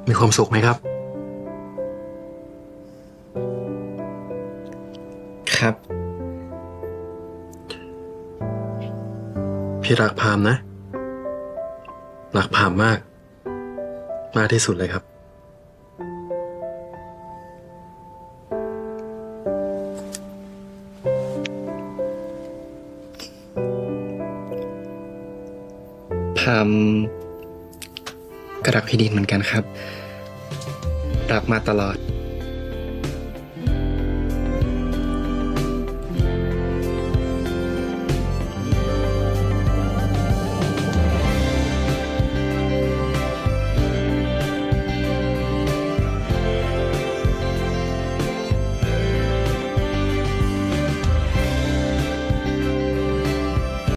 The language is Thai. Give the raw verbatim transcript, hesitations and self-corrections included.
มีความสุขไหมครับครับพี่รักพามนะ รักพามมาก มากที่สุดเลยครับพามก็รักพี่ดินเหมือนกันครับ รักมาตลอด